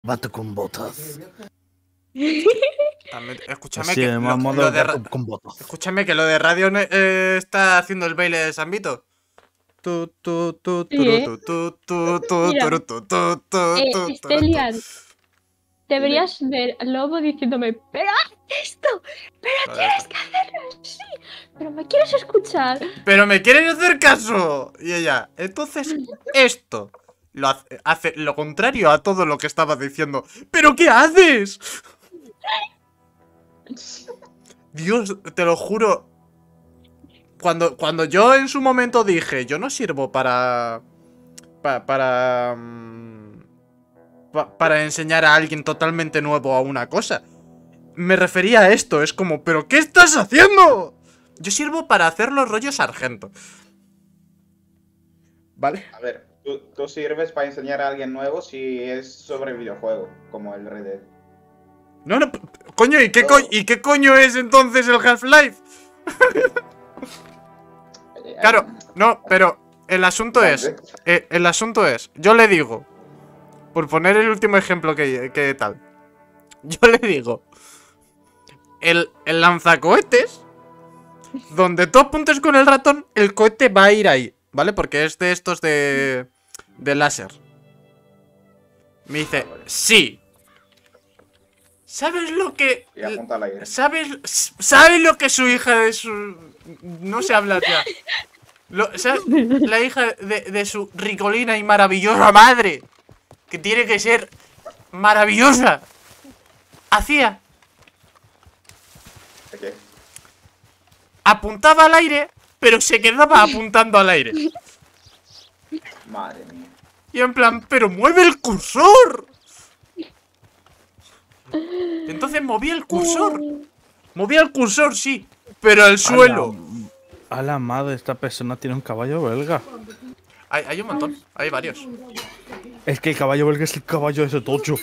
Vato con botas. También, escúchame, Sí, que lo de vato con botas. escúchame que lo de radio está haciendo el baile de San Vito. Stelian, deberías ver al lobo diciéndome, pero haz esto, pero tienes que hacerlo así, pero me quieres escuchar. Pero me quieres hacer caso. Y ella, entonces esto hace lo contrario a todo lo que estaba diciendo. ¿Pero qué haces? Dios, te lo juro. Cuando yo en su momento dije, yo no sirvo para enseñar a alguien totalmente nuevo a una cosa, me refería a esto. Es como, ¿pero qué estás haciendo? Yo sirvo para hacer los rollos sargento. ¿Vale? A ver, tú sirves para enseñar a alguien nuevo si es sobre videojuego, como el Red Dead. No, coño, ¿y qué coño es entonces el Half-Life? Claro, no, pero el asunto es, yo le digo, por poner el último ejemplo que tal, yo le digo, el lanzacohetes, donde tú apuntes con el ratón, el cohete va a ir ahí, ¿vale? Porque es de estos de láser. Me dice, sí. ¿Sabes lo que...? Y apunta al aire. ¿Sabes lo que su hija de su... No sé hablar ya. ¿Sabes? La hija de su ricolina y maravillosa madre, que tiene que ser maravillosa, hacía. ¿De qué? Apuntaba al aire, pero se quedaba apuntando al aire. Madre mía. Y en plan, ¡pero mueve el cursor! Entonces movía el cursor. Movía el cursor, sí, pero el suelo. A la madre, esta persona tiene un caballo belga. Hay un montón, hay varios. Es que el caballo belga es el caballo de ese tocho.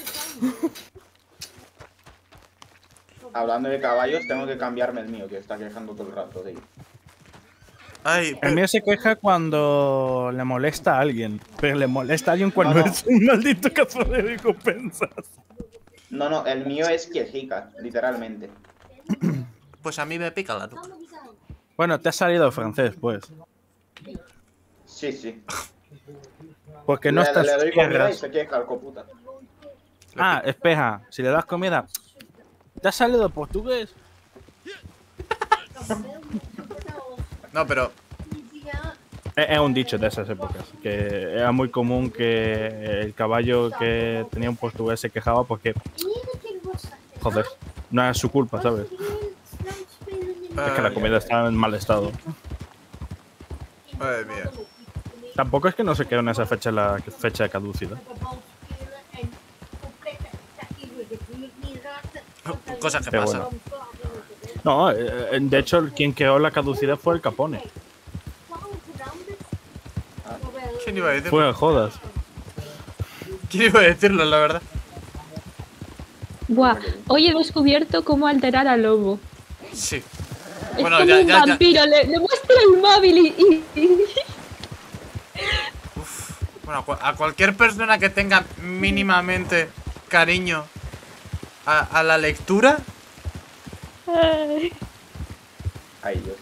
Hablando de caballos, tengo que cambiarme el mío, que está quejando todo el rato de ello. El mío se queja cuando le molesta a alguien, pero le molesta a alguien cuando es un maldito cazador de recompensas. No, el mío es quejica, literalmente. Pues a mí me pica la nuca. Bueno, te ha salido francés, pues. Sí. Porque no estás le doy comida y tierras. se queja el coputa. Ah, espeja, si le das comida. ¿Te ha salido portugués? No, pero... Es un dicho de esas épocas, que era muy común que el caballo que tenía un portugués se quejaba porque... Joder, no era su culpa, ¿sabes? Es que la comida estaba en mal estado. Madre mía. Tampoco es que no se quedó en esa fecha la fecha de caducidad. Cosas que Pero pasan. bueno. No, de hecho, quien creó la caducidad fue el Capone. ¿Quién iba a decirlo? Fue jodas. ¿Quién iba a decirlo, la verdad? Buah, hoy he descubierto cómo alterar al lobo. Sí. Es Bueno, como un vampiro, le muestro el móvil y... Bueno, a cualquier persona que tenga mínimamente cariño a la lectura. Ay, Dios.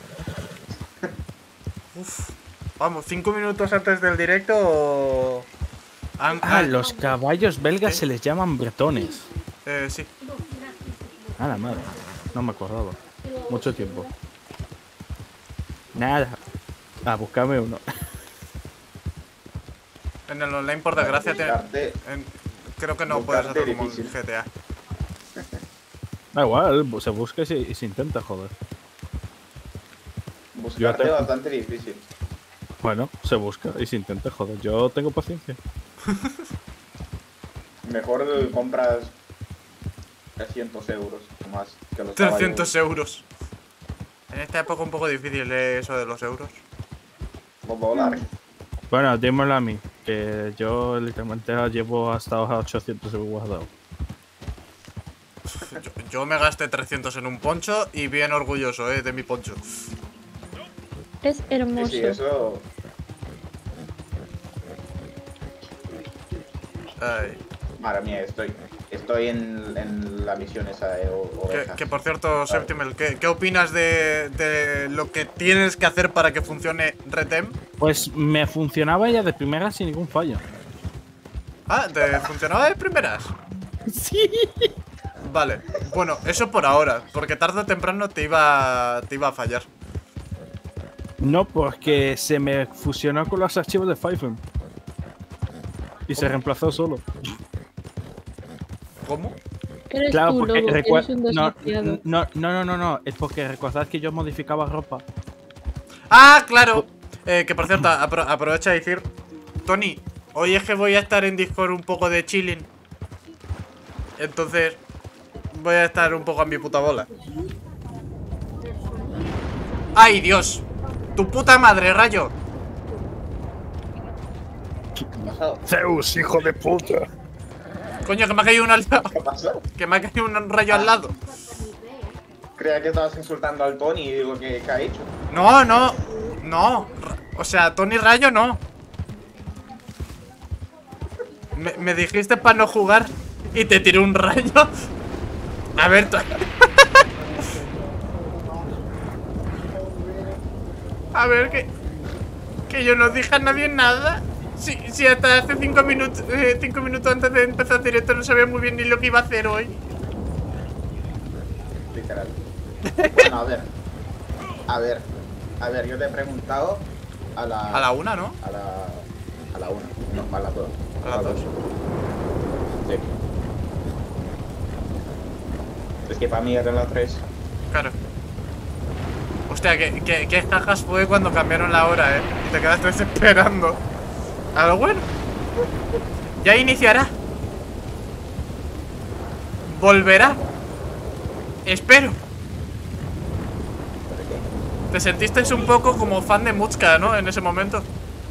Vamos, 5 minutos antes del directo o... Los caballos belgas se les llaman bretones. Sí. Ah, la madre. No me acordaba. Mucho tiempo. Nada. Buscame uno. En el online, por desgracia, creo que no puedes hacer como en GTA. Da igual, se busca y se intenta, joder. Buscarte es bastante difícil. Bueno, se busca y se intenta, joder. Yo tengo paciencia. Mejor compras 300 euros más que los 300 euros. En esta época un poco difícil eso de los euros. Bueno, dímelo a mí, que yo literalmente llevo hasta ahora 800 euros guardados. Yo me gasté 300 en un poncho y bien orgulloso, de mi poncho. Es hermoso. Sí, eso... Ay. Madre mía, estoy en la misión esa de ovejas. Que por cierto, Septimal, ¿qué opinas de lo que tienes que hacer para que funcione Redem? Pues me funcionaba ya de primera sin ningún fallo. Ah, ¿te funcionaba de primeras? Sí. Vale, bueno, eso por ahora, porque tarde o temprano te iba a fallar. No, porque se me fusionó con los archivos de Python. Y se reemplazó solo. ¿Cómo? Eres Claro, tú, porque Lobo, eres un no, desgraciado. no, es porque recordad que yo modificaba ropa. ¡Ah, claro! Que por cierto, aprovecha de decir, Tony, hoy es que voy a estar en Discord un poco de chilling. Entonces, voy a estar un poco a mi puta bola. ¡Ay, Dios! ¡Tu puta madre, Rayo! ¿Qué ha pasado? Zeus, hijo de puta. Coño, que me ha caído uno al lado. ¿Qué ha pasado? Que me ha caído un rayo al lado. Creía que estabas insultando al Tony y digo, ¿qué ha hecho? No, no. No. O sea, Tony Rayo no. Me dijiste para no jugar y te tiré un rayo. A ver, a ver, que yo no dije a nadie nada. Si hasta hace 5 minutos, 5 minutos antes de empezar el directo no sabía muy bien ni lo que iba a hacer hoy. Literal. Bueno, a ver, yo te he preguntado a la... A la una, ¿no? A la una, no, a las dos. A las dos. Sí. Es que para mí eran las 3. Claro. Hostia, qué jajas fue cuando cambiaron la hora, y te quedaste esperando. A lo bueno. Ya iniciará. Volverá. Espero. Te sentiste un poco como fan de Mutzka, ¿no? En ese momento.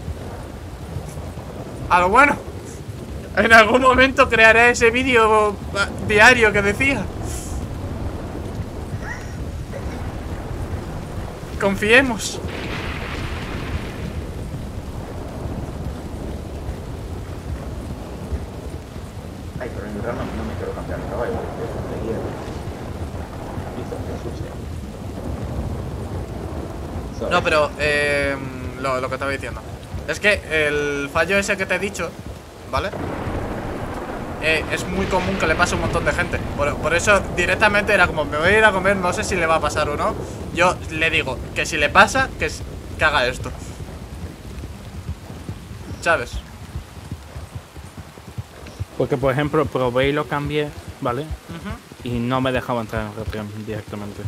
A lo bueno. En algún momento crearé ese vídeo diario que decía. Confiemos. Ay, pero en verdad no me quiero cambiar el caballo. De hierro. Listo, que asuste. No, pero lo que estaba diciendo es que el fallo ese que te he dicho, ¿vale? Es muy común que le pase a un montón de gente. Por eso directamente era como, me voy a ir a comer, no sé si le va a pasar o no. Yo le digo que si le pasa, que haga esto, ¿sabes? Porque, por ejemplo, probé y lo cambié, ¿vale? Ujú. Y no me dejaba entrar en RPM directamente.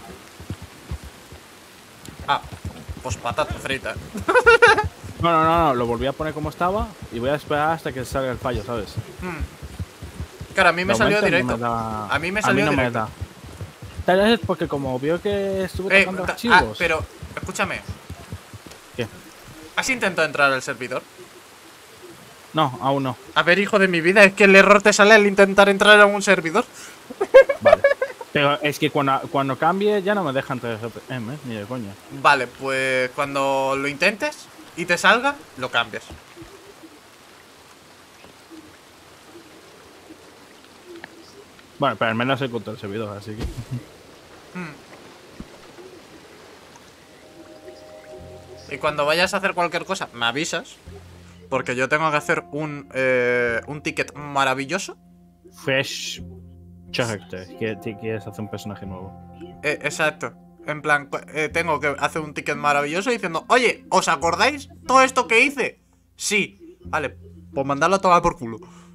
Ah, pues patata frita. No, lo volví a poner como estaba y voy a esperar hasta que salga el fallo, ¿sabes? Claro, a mí me De salió momento directo. no me da- A mí me a salió no me directo. da. Tal vez es porque como vio que estuve tocando archivos. Pero, escúchame. ¿Qué? ¿Has intentado entrar al servidor? No, aún no. A ver, hijo de mi vida, es que el error te sale al intentar entrar a un servidor. Vale. Pero es que cuando cambie ya no me deja entrar en RPM, ni de coña. Vale, pues cuando lo intentes y te salga, lo cambias. Bueno, pero al menos encontré el servidor, así que. Y cuando vayas a hacer cualquier cosa, me avisas. Porque yo tengo que hacer un ticket maravilloso. Fresh character, que quieres hacer un personaje nuevo. Exacto. En plan, tengo que hacer un ticket maravilloso diciendo, oye, ¿os acordáis todo esto que hice? Sí. Vale, pues mandarlo a tomar por culo.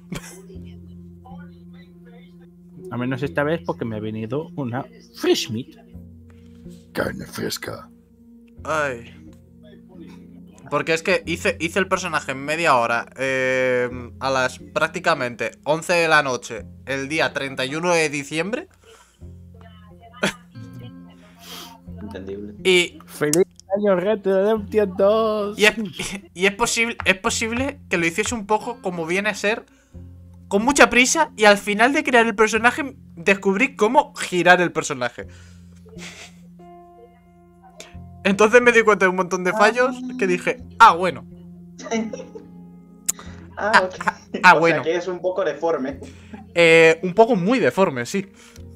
A menos esta vez porque me ha venido una fresh meat. Carne fresca. Ay. Porque es que hice el personaje en media hora, a las prácticamente 11 de la noche, el día 31 de diciembre. Entendible. Y ¡Feliz año Red Dead Redemption 2! es posible que lo hiciese un poco como viene a ser, con mucha prisa, y al final de crear el personaje descubrí cómo girar el personaje. Entonces me di cuenta de un montón de fallos que dije, ah, bueno. Ah, ok. O bueno. sea que es un poco deforme. Un poco muy deforme, sí.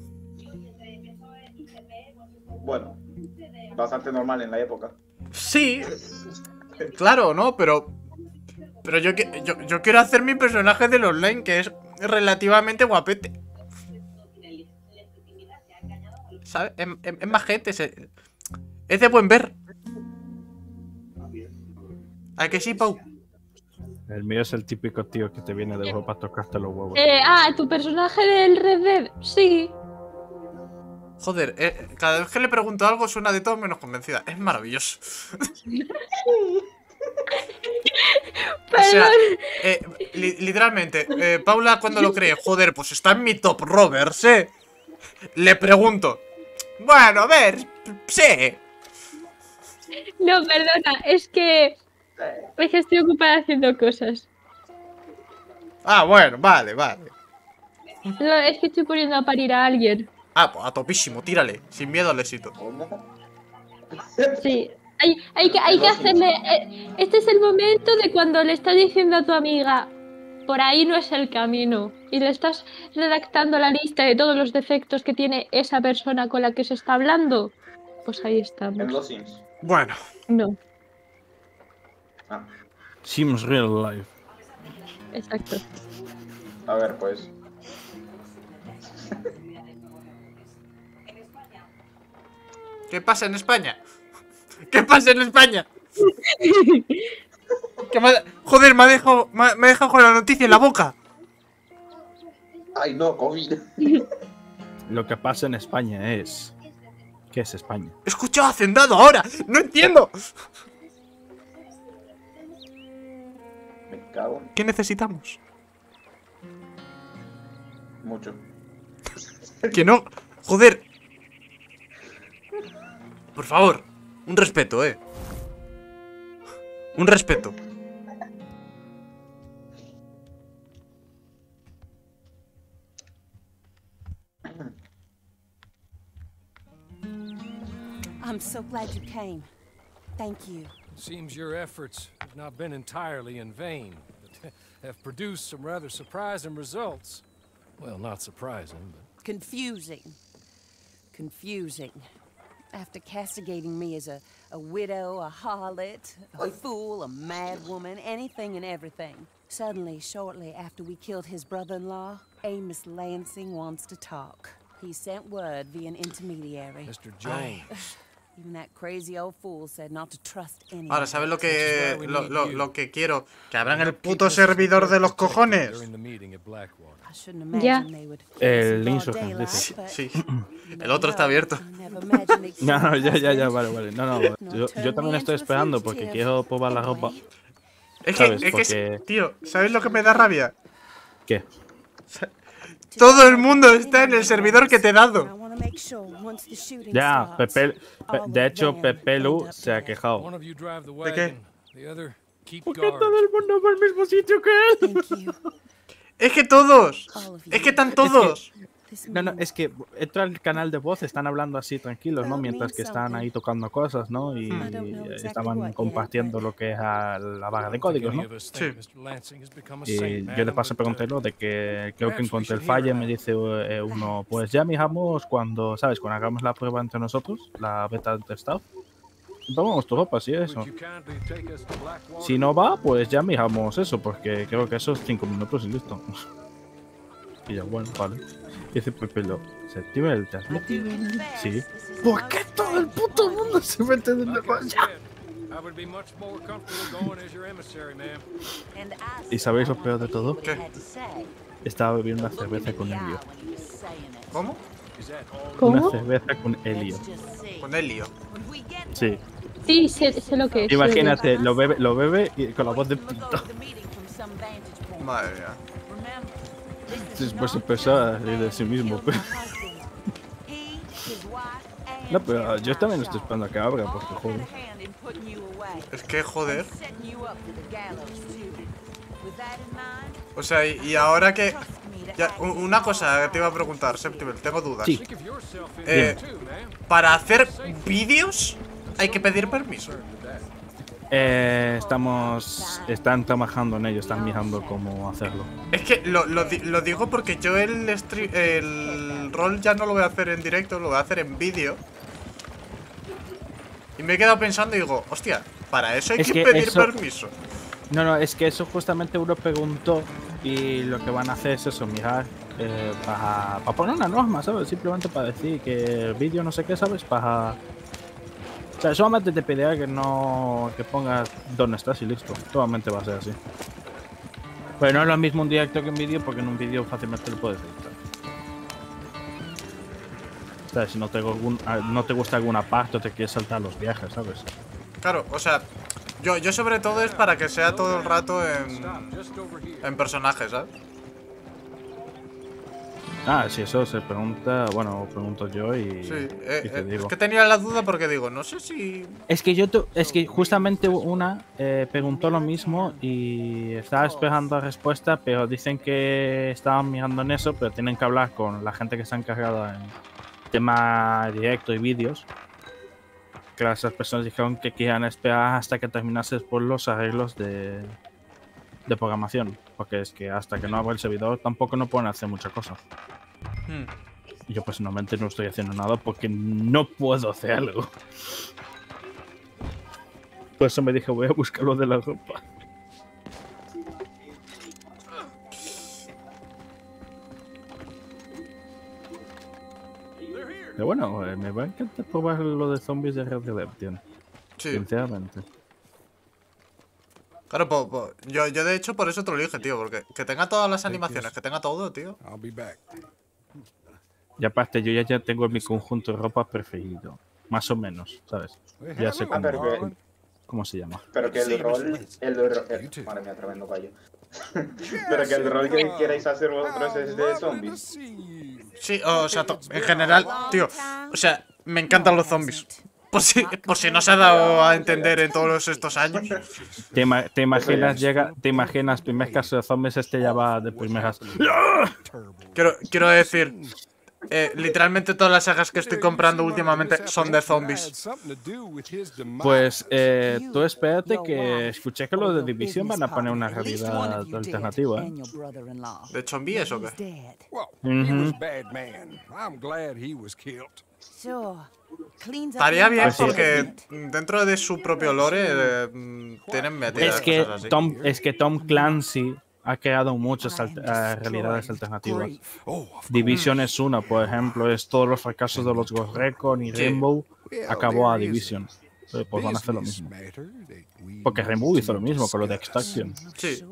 Bueno, bastante normal en la época. Sí, claro, ¿no? Pero yo quiero hacer mi personaje del online, que es relativamente guapete. ¿Sabes? Es majete, es de buen ver. ¿A que sí, Pau? El mío es el típico tío que te viene de Europa a tocarte los huevos. ¿Tu personaje del Red Dead? Sí. Joder, cada vez que le pregunto algo suena de todo menos convencida. Es maravilloso. O sea, literalmente, Paula cuando lo cree, joder, pues está en mi top rovers, Le pregunto, bueno, a ver, sí. No, perdona, es que estoy ocupada haciendo cosas. Ah, bueno, vale. No, es que estoy poniendo a parir a alguien. Ah, pues a topísimo, tírale, sin miedo al éxito. Sí. Hay que hacerle... este es el momento de cuando le estás diciendo a tu amiga, por ahí no es el camino, y le estás redactando la lista de todos los defectos que tiene esa persona con la que se está hablando. Pues ahí estamos. En los Sims. Bueno, No, Ah, Sims Real Life. exacto. a ver, pues. ¿qué pasa en España? ¿Qué pasa en España? Joder, me ha dejado con la noticia en la boca. Ay, no, COVID. Lo que pasa en España es... ¿Qué es España? He escuchado Hacendado ahora. No entiendo. Me cago en ¿Qué necesitamos? mucho. Que no. Joder. Por favor. Un respeto, Un respeto. I'm so glad you came. Thank you. Seems your efforts have not been entirely in vain, but have produced some rather surprising results. Well, not surprising, but... Confusing. Confusing. After castigating me as a widow, a harlot, a fool, a mad woman, anything and everything. Suddenly, shortly after we killed his brother-in-law, Amos Lansing wants to talk. He sent word via an intermediary. Mr. Jones. Even that crazy old fool said not to trust anyone. Ahora, ¿sabes lo que quiero? Que abran el puto servidor de los cojones. I shouldn't imagine they would El broad Insurgent, daylight, dice. but Sí. you El never otro está know. abierto. I never imagined they'd No, ya, kill vale. No. Yo también estoy esperando porque quiero probar la ropa. Es ¿Sabes? que, Porque... tío, ¿sabes lo que me da rabia? ¿Qué? Todo el mundo está en el servidor que te he dado. Ya, Pepe... De hecho, Pepe Lu se ha quejado. One of you drive the ¿De qué? wagon, the other keep ¿Por qué guard. todo el mundo va al mismo sitio que él? Es que todos. Es que están todos. No, es que entra al canal de voz, están hablando así tranquilos, ¿no? Mientras que están ahí tocando cosas, ¿no? Y estaban compartiendo lo que es la barra de códigos, ¿no? Sí. Y yo de paso pregunté lo de que creo que encontré el fallo, me dice uno, pues ya miramos cuando, ¿sabes? Cuando hagamos la prueba entre nosotros, la beta de testado. Tomamos tu ropa, sí, eso. Si no va, pues ya miramos eso, porque creo que esos 5 minutos y listo. Y yo, bueno, vale. Y dice Pepe Lo, ¿Septimer, te has metido? Sí. ¿Por qué todo el puto mundo se mete en el negocio? ¿Y sabéis lo peor de todo? ¿Qué? Estaba bebiendo una cerveza con Helio. ¿Cómo? Una ¿Cómo? cerveza con Helio. Con Helio. Sí. Sí, sé lo que es. Imagínate, lo bebe y con la voz de pito. Madre mía. Después empezó a reír de sí mismo. No, pero yo también estoy esperando a que abra, porque joder. Es que joder. O sea, y ahora que... Ya, una cosa que te iba a preguntar, Septimer, tengo dudas. Sí. Para hacer vídeos hay que pedir permiso. Están trabajando en ello, están mirando cómo hacerlo. Es que lo digo porque yo el rol ya no lo voy a hacer en directo, lo voy a hacer en vídeo. Y me he quedado pensando y digo, hostia, para eso hay que pedir permiso. No, es que eso justamente uno preguntó y lo que van a hacer es eso, mirar para poner una norma, ¿sabes? Simplemente para decir que el vídeo no sé qué, ¿sabes? O sea, solamente te pedirá que pongas dónde estás y listo. Solamente va a ser así. Pero no es lo mismo un directo que un vídeo, porque en un vídeo fácilmente lo puedes editar. O sea, si no te gusta alguna parte o te quieres saltar los viajes, ¿sabes? Claro, o sea, yo sobre todo es para que sea todo el rato en personajes, ¿sabes? Si eso se pregunta, bueno, pregunto yo y, sí, y te digo. Es que tenía la duda porque digo, no sé si... Es que justamente una preguntó lo mismo y estaba esperando la respuesta, pero dicen que estaban mirando en eso, pero tienen que hablar con la gente que se ha encargado en tema directo y vídeos. Que esas personas dijeron que querían esperar hasta que terminase por los arreglos de programación, porque es que hasta que no abra el servidor tampoco no pueden hacer mucha cosa. Y yo personalmente no estoy haciendo nada porque no puedo hacer algo. Por eso me dije, voy a buscar lo de la ropa. Pero bueno, me va a encantar probar lo de zombies de Red Dead Redemption. Sí. Sinceramente. Claro, yo de hecho por eso te lo dije, tío, porque que tenga todas las animaciones, que tenga todo, tío. Y aparte, yo ya tengo mi conjunto de ropa preferido. Más o menos, ¿sabes? Ya sé cómo se llama. Pero que el rol... Madre mía, tremendo fallo. Pero que el rol que queráis hacer vosotros es de zombies. Sí, o sea, en general, tío, o sea, me encantan los zombies. Por si no se ha dado a entender en todos estos años. ¿Te imaginas primer caso de zombies, ya va de primeras? Quiero decir, literalmente todas las sagas que estoy comprando últimamente son de zombies. Pues tú espérate que escuché que los de Division van a poner una realidad alternativa. ¿De zombies o qué? Estaría bien porque dentro de su propio lore tienen metidas cosas así. Es que Tom Clancy ha creado muchas realidades alternativas. Division es una, por ejemplo, es todos los fracasos de los Ghost Recon y Rainbow acabó a Division. Pues van a hacer lo mismo. Porque Rainbow hizo lo mismo con lo de Extraction. Sí.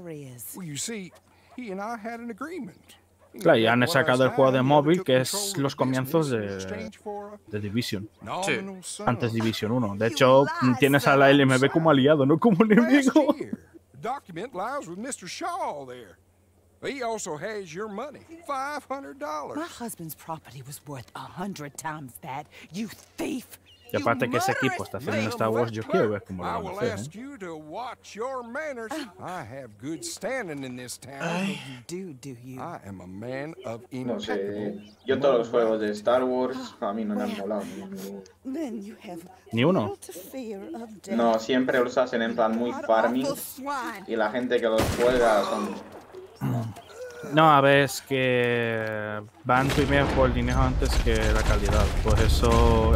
Claro, y han sacado el juego de móvil, que es los comienzos de Division. Sí. Antes Division 1. De hecho, tienes a la LMB como aliado, no como enemigo. Document lies with Mr. Shaw there. He also has your money, $500. My husband's property was worth 100 times that, you thief. Y aparte que ese equipo está haciendo Star Wars, yo quiero ver cómo lo van a hacer. No sé, yo todos los juegos de Star Wars a mí no me han molado. ¿Ni uno? No, siempre los hacen en plan muy farming y la gente que los juega son... No, a ver, es que van primero por el dinero antes que la calidad. Por eso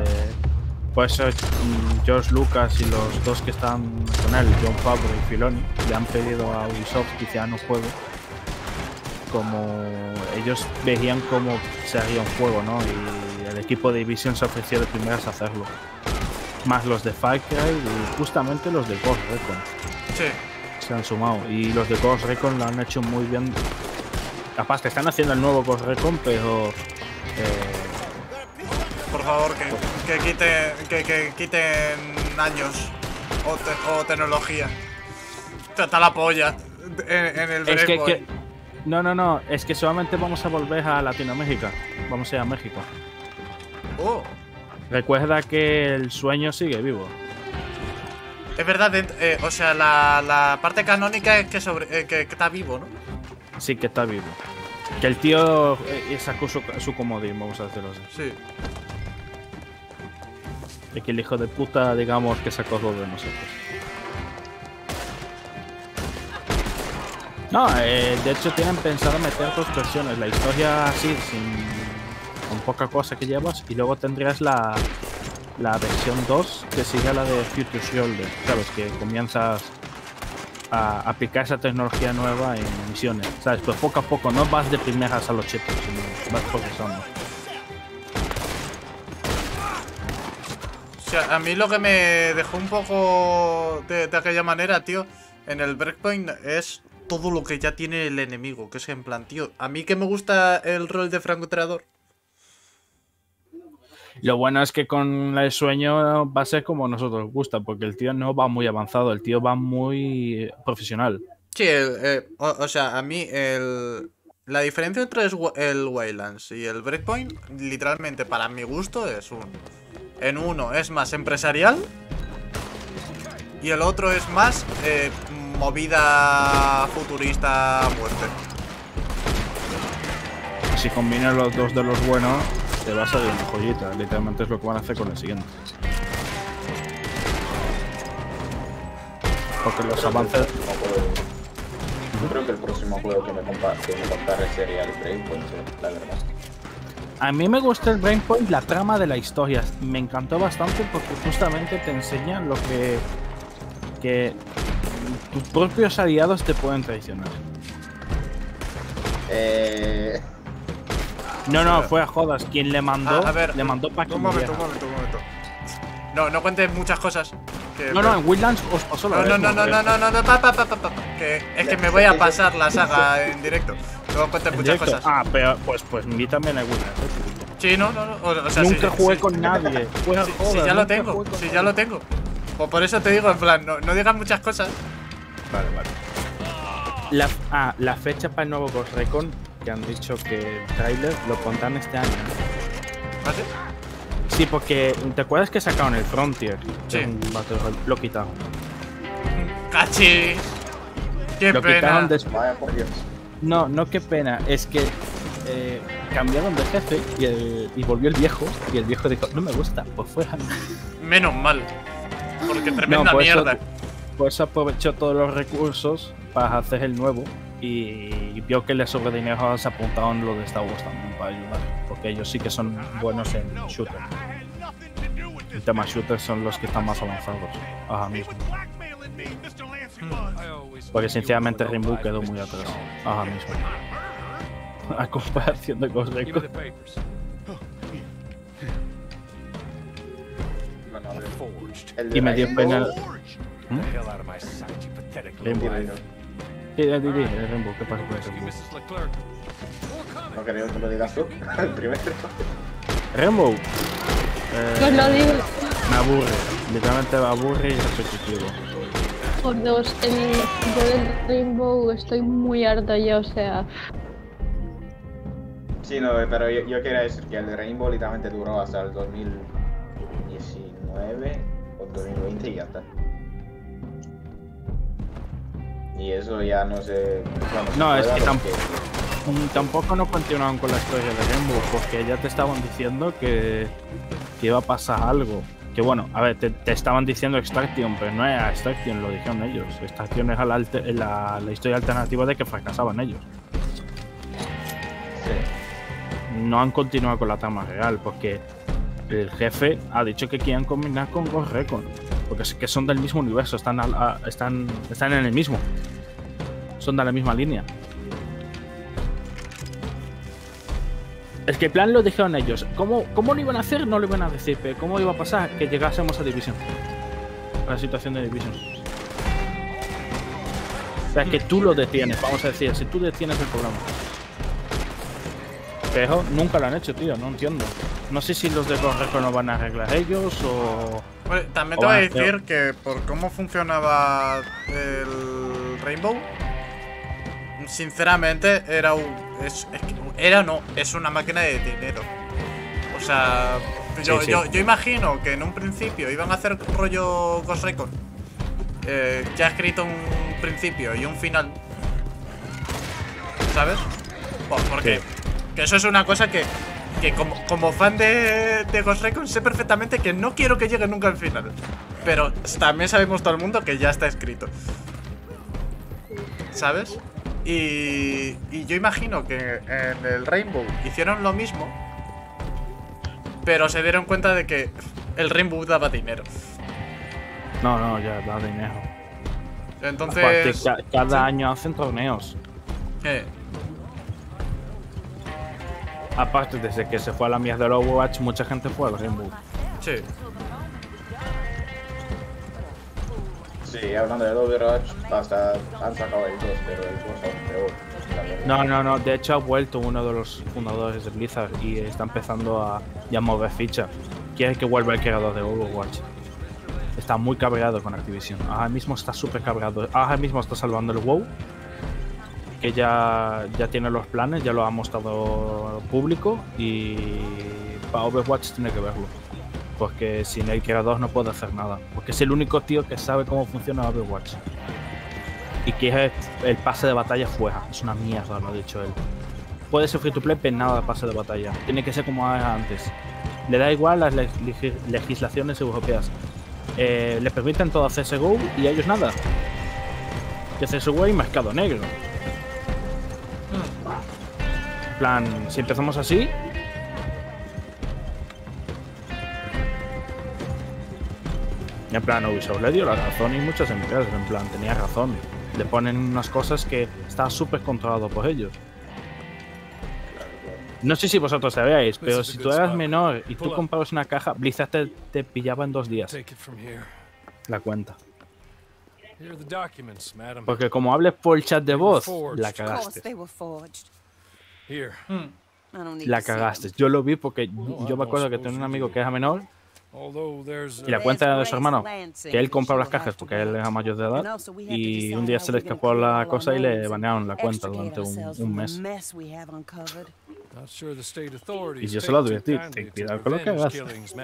George Lucas y los dos que están con él, Jon Favreau y Filoni, le han pedido a Ubisoft que hicieran un juego como ellos veían cómo se haría un juego, ¿no? Y el equipo de Division se ofreció de primeras a hacerlo. Más los de Far Cry y justamente los de Ghost Recon. Sí. Se han sumado y los de Ghost Recon lo han hecho muy bien. Capaz que están haciendo el nuevo Ghost Recon, pero por favor, que quiten años o tecnología. Trata la polla en el Breakpoint. No, es que solamente vamos a volver a Latinoamérica. Vamos a ir a México. Oh. Recuerda que el sueño sigue vivo. Es verdad, o sea, la parte canónica es que está vivo, ¿no? Sí, que está vivo. Que el tío sacó su comodín, vamos a decirlo así. Sí. De que el hijo de puta, digamos, que se acordó de nosotros. No, de hecho tienen pensado meter 2 versiones. La historia así, con poca cosa que llevas, y luego tendrías la versión 2 que sigue a la de Future Soldier, ¿sabes? Que comienzas a aplicar esa tecnología nueva en misiones, ¿sabes? Pues poco a poco, no vas de primeras a los chetos, sino vas progresando. O sea, a mí lo que me dejó un poco de aquella manera, tío, en el Breakpoint es todo lo que ya tiene el enemigo. Que es en plan, tío, a mí que me gusta el rol de francotirador. Lo bueno es que con el sueño va a ser como a nosotros nos gusta, porque el tío no va muy avanzado, el tío va muy profesional. Sí, o sea, a mí la diferencia entre el Wildlands y el Breakpoint, literalmente para mi gusto, es en uno es más empresarial y el otro es más movida futurista a muerte. Si combinas los dos de los buenos, te va a salir una joyita. Literalmente es lo que van a hacer con el siguiente. Porque los avances... Yo creo que el próximo juego que me contaré sería el Breakpoint, la verdad. A mí me gusta el Breakpoint, la trama de la historia. Me encantó bastante porque justamente te enseñan lo que tus propios aliados te pueden traicionar. No, fue a jodas. Quien le mandó, a ver, le mandó para que un momento. No cuentes muchas cosas. No, en Wildlands os pasó la vez. No, que es que me voy a pasar la saga en directo. No cuentes muchas cosas. Ah, pero pues a mí también hay Wildlands. Sí, no. O sea, nunca jugué con nadie. Sí, ya lo tengo. Pues por eso te digo, en plan, no digas muchas cosas. Vale. La fecha para el nuevo Ghost Recon, que han dicho que el trailer lo pondrán este año. ¿Ah, sí? Sí, porque ¿te acuerdas que sacaron el Frontier? Sí. Lo quitaron. ¡Cachis! ¡Qué lo pena! Quitaron después. Vaya por Dios. No, qué pena. Es que cambiaron de jefe y volvió el viejo. Y el viejo dijo, no me gusta, pues fuera. Menos mal. Porque tremenda mierda. Pues aprovechó todos los recursos para hacer el nuevo. Y vio que le sobre dinero se apuntaron lo de Star Wars también para ayudar. Porque ellos sí que son buenos en shooter. El tema shooter son los que están más avanzados ahora mismo. Porque sinceramente Rainbow quedó muy atrás ahora mismo. A comparación de Ghost Recon. Y me dio pena. Rainbow. El Rainbow, ¿qué pasa con eso? No quería que lo digas tú, el primero. Rainbow. Pues lo digo. Me aburre, literalmente me aburre y es repetitivo. Por dos, yo del Rainbow estoy muy harta ya, o sea. Sí, no, pero yo quería decir que el Rainbow literalmente duró hasta el 2019 o 2020 y ya está. Y eso ya no sé. No, es que tampoco no continuaron con la historia de Rainbow, porque ya te estaban diciendo que iba a pasar algo. Que bueno, a ver, te estaban diciendo Extraction, pero no era Extraction, lo dijeron ellos. Extraction era la historia alternativa de que fracasaban ellos. No han continuado con la trama real, porque el jefe ha dicho que quieren combinar con Ghost Recon, porque es que son del mismo universo, están en el mismo. Son de la misma línea. Es que el plan lo dijeron ellos. ¿Cómo lo iban a hacer? No lo iban a decir. Pero ¿cómo iba a pasar? Que llegásemos a Division. A la situación de Division. O sea, que tú lo detienes, vamos a decir. Si tú detienes el programa. Pero nunca lo han hecho, tío. No entiendo. No sé si los de Ghost Recon lo van a arreglar ellos o... Bueno, también te voy a decir que por cómo funcionaba el Rainbow, sinceramente es una máquina de dinero. O sea, yo imagino que en un principio iban a hacer rollo Ghost Recon, ya escrito un principio y un final, ¿sabes? Porque que eso es una cosa que que como fan de Ghost Recon sé perfectamente que no quiero que llegue nunca al final. Pero también sabemos todo el mundo que ya está escrito, ¿sabes? Y yo imagino que en el Rainbow hicieron lo mismo, pero se dieron cuenta de que el Rainbow daba dinero. No, ya da dinero. Entonces... Aparte, cada año hacen torneos. Aparte, desde que se fue a la mierda del Overwatch, mucha gente fue al Rainbow. Sí. Sí, hablando del Overwatch, hasta han sacado el 2, pero el 2 aún peor. No, de hecho ha vuelto uno de los fundadores de Blizzard y está empezando a ya mover ficha. Quiere que vuelva el creador de Overwatch. Está muy cabreado con Activision. Ahora mismo está súper cabreado. Ahora mismo está salvando el WoW, que ya tiene los planes, ya lo ha mostrado público, y para Overwatch tiene que verlo. Porque sin el creador no puede hacer nada. Porque es el único tío que sabe cómo funciona Overwatch. Y quiere el pase de batalla fuera. Es una mierda, lo ha dicho él. Puede ser free to play, pero nada de pase de batalla. Tiene que ser como era antes. Le da igual las legislaciones europeas. Le permiten todo a CSGO y a ellos nada. Que CSGO hay mercado negro. En plan, si empezamos así... En plan, Ubisoft le dio la razón y muchas empresas, en plan, tenía razón. Le ponen unas cosas que está súper controlado por ellos. No sé si vosotros sabéis, pero si tú eras menor y tú comprabas una caja, Blizzard te pillaba en 2 días la cuenta. Porque como hables por el chat de voz, la cagaste. La cagaste. Yo lo vi porque yo me acuerdo que tenía un amigo que era menor y la cuenta era de su hermano, que él compraba las cajas porque él era mayor de edad, y un día se le escapó la cosa y le banearon la cuenta durante un mes. Y yo se lo advertí, cuidado con lo que hagas.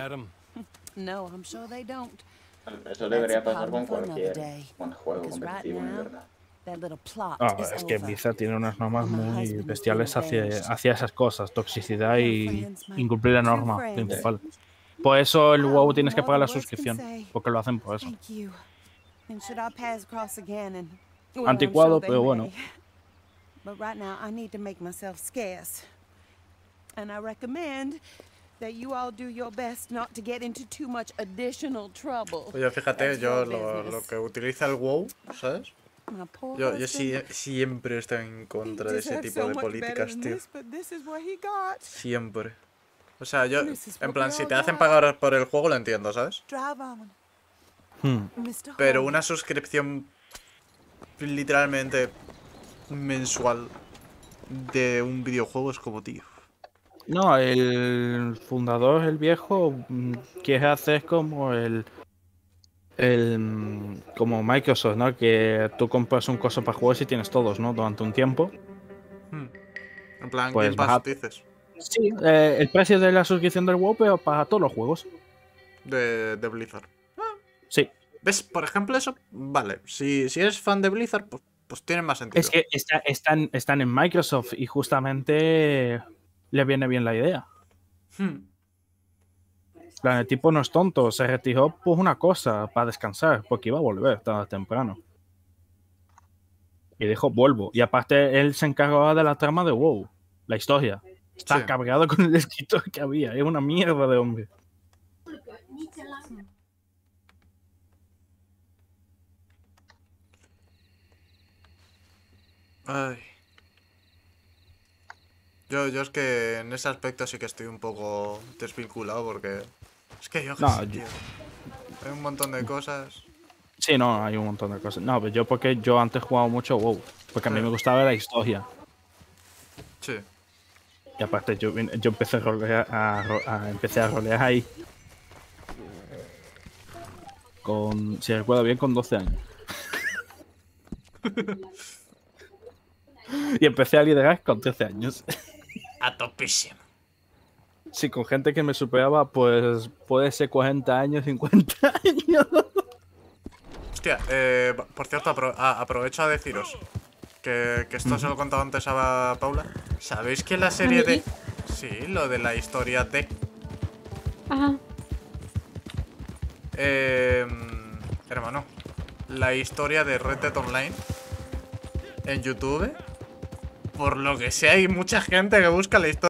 Eso debería pasar con cualquier juego competitivo, en verdad. Es que Blizzard tiene unas normas muy bestiales hacia esas cosas, toxicidad y incumplir la norma principal. Por eso el WoW tienes que pagar la suscripción, porque lo hacen por eso. Anticuado, pero bueno. Oye, fíjate, yo lo que utiliza el WoW, ¿sabes? Yo siempre estoy en contra de ese tipo de políticas, tío. Siempre. O sea, yo, en plan, si te hacen pagar por el juego lo entiendo, ¿sabes? Pero una suscripción literalmente mensual de un videojuego es como, tío. No, el fundador, el viejo, quiere hacer como como Microsoft, ¿no? Que tú compras un coso para juegos y tienes todos, ¿no? Durante un tiempo. En plan, pues Game Pass, dices. Sí, el precio de la suscripción del WoW, pero para todos los juegos. De Blizzard. Sí. ¿Ves? Por ejemplo, eso, vale. Si eres fan de Blizzard, pues tiene más sentido. Es que están en Microsoft y justamente le viene bien la idea. El tipo no es tonto, se retiró por una cosa, para descansar, porque iba a volver tarde o temprano. Y dijo, vuelvo. Y aparte, él se encargaba de la trama de WoW, la historia. Está cabreado con el escritor que había, es una mierda de hombre. Ay. Yo es que en ese aspecto sí que estoy un poco desvinculado porque... Es que yo... tío, hay un montón de cosas... Sí, no, hay un montón de cosas. No, pero porque yo antes jugaba mucho WoW, porque a mí me gustaba la historia. Sí. Y aparte yo empecé a rolear ahí. Si recuerdo bien, con 12 años. Y empecé a liderar con 13 años. A topísimo. Sí, con gente que me superaba, pues puede ser 40 años, 50 años. Hostia, por cierto, aprovecho a deciros que esto se lo he contado antes a Paula. ¿Sabéis que la serie de Sí, lo de la historia T. Ajá. Hermano, la historia de Red Dead Online en YouTube. Por lo que sé, hay mucha gente que busca la historia.